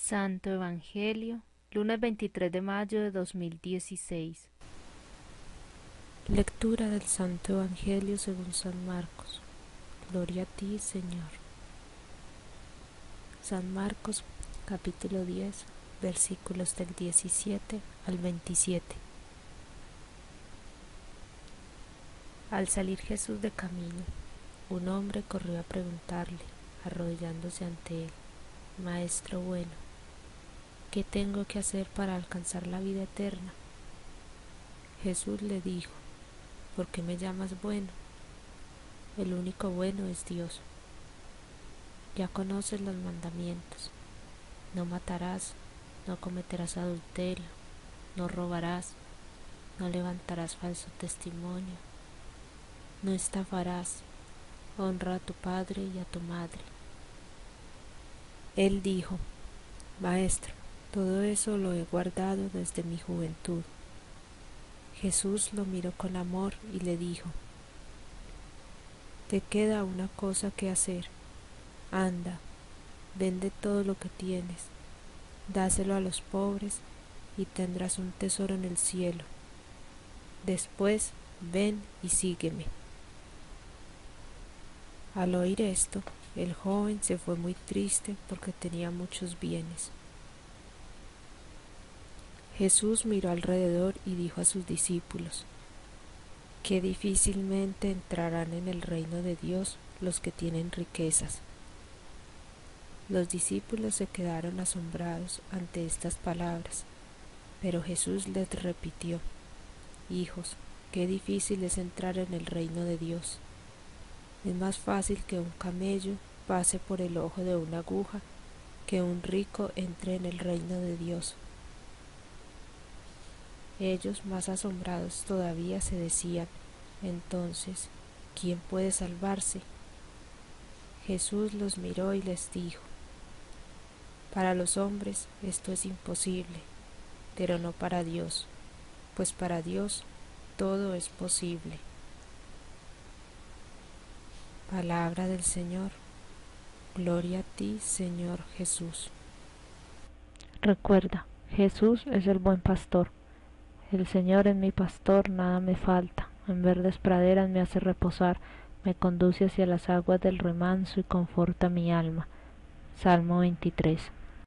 Santo Evangelio, lunes 23 de mayo de 2016. Lectura del Santo Evangelio según San Marcos. Gloria a ti, Señor. San Marcos, capítulo 10, versículos del 17 al 27. Al salir Jesús de camino, un hombre corrió a preguntarle, arrodillándose ante él: Maestro bueno, ¿qué tengo que hacer para alcanzar la vida eterna? Jesús le dijo: ¿por qué me llamas bueno? El único bueno es Dios. Ya conoces los mandamientos: no matarás, no cometerás adulterio, no robarás, no levantarás falso testimonio, no estafarás, honra a tu padre y a tu madre. Él dijo: Maestro, todo eso lo he guardado desde mi juventud. Jesús lo miró con amor y le dijo: te queda una cosa que hacer. Anda, vende todo lo que tienes, dáselo a los pobres y tendrás un tesoro en el cielo. Después, ven y sígueme. Al oír esto, el joven se fue muy triste porque tenía muchos bienes. Jesús miró alrededor y dijo a sus discípulos: qué difícilmente entrarán en el reino de Dios los que tienen riquezas. Los discípulos se quedaron asombrados ante estas palabras, pero Jesús les repitió: hijos, qué difícil es entrar en el reino de Dios. Es más fácil que un camello pase por el ojo de una aguja que un rico entre en el reino de Dios. Ellos, más asombrados todavía, se decían: entonces, ¿quién puede salvarse? Jesús los miró y les dijo: para los hombres esto es imposible, pero no para Dios, pues para Dios todo es posible. Palabra del Señor. Gloria a ti, Señor Jesús. Recuerda, Jesús es el buen pastor. El Señor es mi pastor, nada me falta. En verdes praderas me hace reposar, me conduce hacia las aguas del remanso y conforta mi alma. Salmo 23.